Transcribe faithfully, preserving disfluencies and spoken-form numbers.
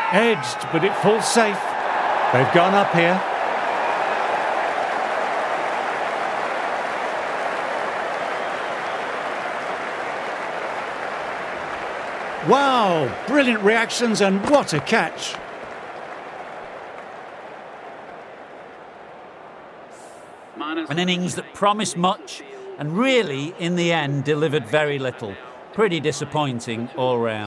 Edged, but it falls safe. They've gone up here. Wow, brilliant reactions and what a catch. An innings that promised much and really, in the end, delivered very little. Pretty disappointing all round.